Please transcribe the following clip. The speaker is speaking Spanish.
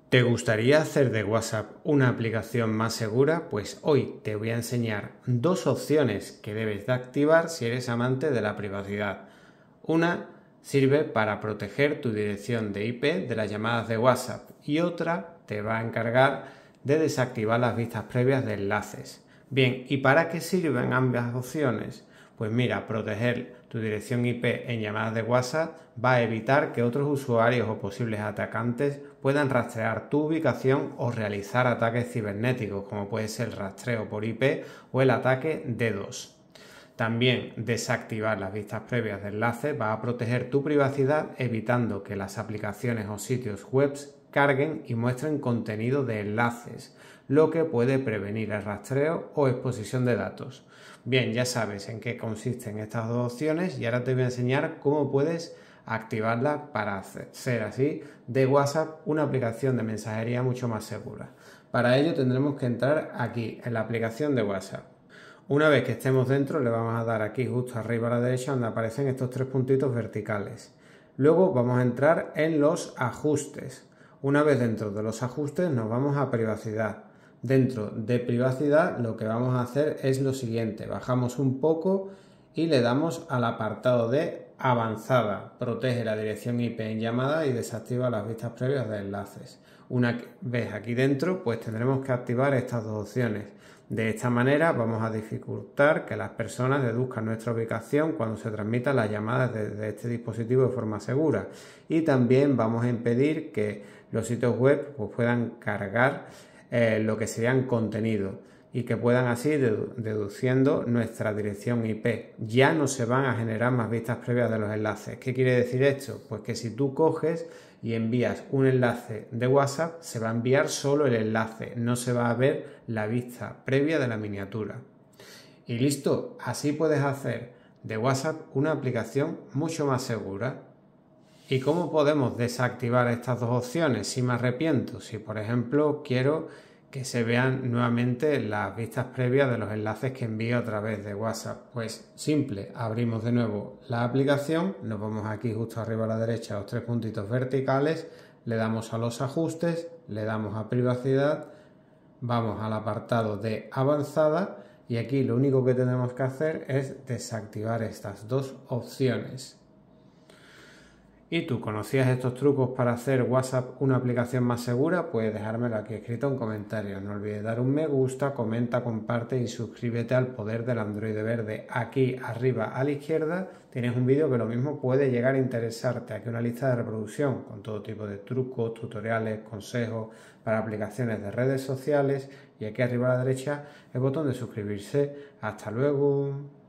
¿Te gustaría hacer de WhatsApp una aplicación más segura? Pues hoy te voy a enseñar dos opciones que debes de activar si eres amante de la privacidad. Una sirve para proteger tu dirección de IP de las llamadas de WhatsApp y otra te va a encargar de desactivar las vistas previas de enlaces. Bien, ¿y para qué sirven ambas opciones? Pues mira, proteger tu dirección IP en llamadas de WhatsApp va a evitar que otros usuarios o posibles atacantes puedan rastrear tu ubicación o realizar ataques cibernéticos, como puede ser el rastreo por IP o el ataque DDoS. También desactivar las vistas previas de enlaces va a proteger tu privacidad, evitando que las aplicaciones o sitios web carguen y muestren contenido de enlaces, lo que puede prevenir el rastreo o exposición de datos. Bien, ya sabes en qué consisten estas dos opciones y ahora te voy a enseñar cómo puedes activarlas para hacer así de WhatsApp una aplicación de mensajería mucho más segura. Para ello tendremos que entrar aquí en la aplicación de WhatsApp. Una vez que estemos dentro le vamos a dar aquí justo arriba a la derecha donde aparecen estos tres puntitos verticales. Luego vamos a entrar en los ajustes. Una vez dentro de los ajustes nos vamos a privacidad. Dentro de privacidad lo que vamos a hacer es lo siguiente. Bajamos un poco y le damos al apartado de avanzada. Protege la dirección IP en llamada y desactiva las vistas previas de enlaces. Una vez aquí dentro pues tendremos que activar estas dos opciones. De esta manera vamos a dificultar que las personas deduzcan nuestra ubicación cuando se transmitan las llamadas desde este dispositivo de forma segura, y también vamos a impedir que los sitios web pues, puedan cargar lo que serían contenidos y que puedan así deduciendo nuestra dirección IP. Ya no se van a generar más vistas previas de los enlaces. ¿Qué quiere decir esto? Pues que si tú coges y envías un enlace de WhatsApp, se va a enviar solo el enlace, no se va a ver la vista previa de la miniatura. Y listo, así puedes hacer de WhatsApp una aplicación mucho más segura. ¿Y cómo podemos desactivar estas dos opciones si me arrepiento? Si por ejemplo quiero que se vean nuevamente las vistas previas de los enlaces que envío a través de WhatsApp. Pues simple, abrimos de nuevo la aplicación, nos vamos aquí justo arriba a la derecha a los tres puntitos verticales, le damos a los ajustes, le damos a privacidad, vamos al apartado de avanzada y aquí lo único que tenemos que hacer es desactivar estas dos opciones. ¿Y tú conocías estos trucos para hacer WhatsApp una aplicación más segura? Puedes dejármelo aquí escrito en comentarios. No olvides dar un me gusta, comenta, comparte y suscríbete al poder del Android verde. Aquí arriba a la izquierda tienes un vídeo que lo mismo puede llegar a interesarte. Aquí una lista de reproducción con todo tipo de trucos, tutoriales, consejos para aplicaciones de redes sociales. Y aquí arriba a la derecha el botón de suscribirse. ¡Hasta luego!